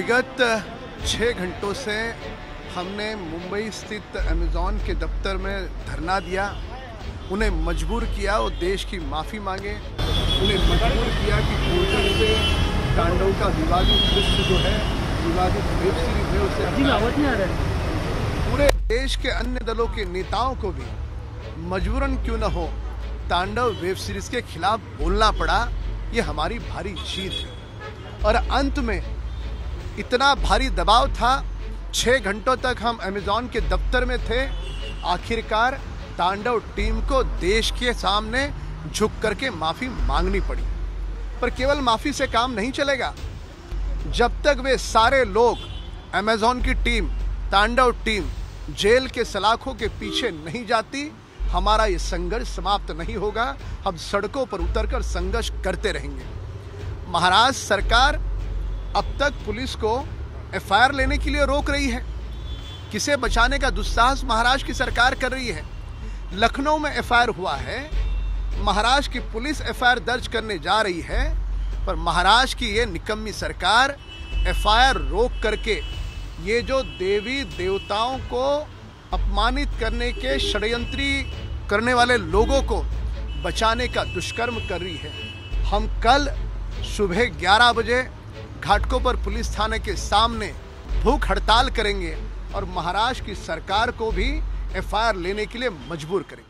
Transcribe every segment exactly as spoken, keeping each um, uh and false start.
विगत छः घंटों से हमने मुंबई स्थित अमेज़ॉन के दफ्तर में धरना दिया, उन्हें मजबूर किया वो देश की माफ़ी मांगे, उन्हें मजबूर किया कि पोर्टल पे तांडव का विवादित दृश्य जो है, विवादित वेब सीरीज है उसे हटाएं। पूरे देश के अन्य दलों के नेताओं को भी मजबूरन क्यों न हो तांडव वेब सीरीज के खिलाफ बोलना पड़ा। ये हमारी भारी जीत है और अंत में इतना भारी दबाव था, छः घंटों तक हम अमेज़ॉन के दफ्तर में थे। आखिरकार तांडव टीम को देश के सामने झुक करके माफ़ी मांगनी पड़ी। पर केवल माफ़ी से काम नहीं चलेगा। जब तक वे सारे लोग, अमेज़ॉन की टीम, तांडव टीम जेल के सलाखों के पीछे नहीं जाती, हमारा ये संघर्ष समाप्त नहीं होगा। हम सड़कों पर उतरकर संघर्ष करते रहेंगे। महाराष्ट्र सरकार अब तक पुलिस को एफ आई आर लेने के लिए रोक रही है। किसे बचाने का दुस्साहस महाराष्ट्र की सरकार कर रही है। लखनऊ में एफ आई आर हुआ है, महाराष्ट्र की पुलिस एफ आई आर दर्ज करने जा रही है, पर महाराष्ट्र की ये निकम्मी सरकार एफ आई आर रोक करके ये जो देवी देवताओं को अपमानित करने के षड्यंत्री करने वाले लोगों को बचाने का दुष्कर्म कर रही है। हम कल सुबह ग्यारह बजे घाटकों पर पुलिस थाने के सामने भूख हड़ताल करेंगे और महाराष्ट्र की सरकार को भी एफ आई आर लेने के लिए मजबूर करेंगे।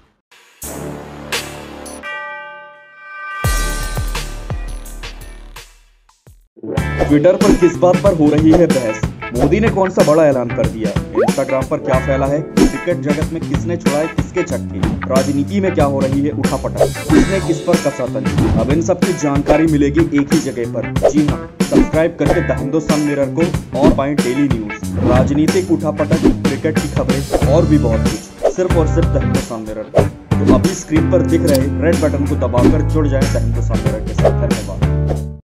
ट्विटर पर किस बात पर हो रही है बहस? मोदी ने कौन सा बड़ा ऐलान कर दिया? इंस्टाग्राम पर क्या फैला है? क्रिकेट जगत में किसने छुड़ाए किसके छक्के? राजनीति में क्या हो रही है उठापटक? किसने किस पर कसा तंज? अब इन सब की जानकारी मिलेगी एक ही जगह पर। जी हाँ, सब्सक्राइब करके द हिंदुस्तान मिरर को और पाएं डेली न्यूज, राजनीतिक उठापटक, क्रिकेट की खबरें और भी बहुत कुछ, सिर्फ और सिर्फ द हिंदुस्तान मिरर। तो अभी स्क्रीन पर दिख रहे रेड बटन को दबाकर जुड़ जाए द हिंदुस्तान मिरर के साथ। धन्यवाद।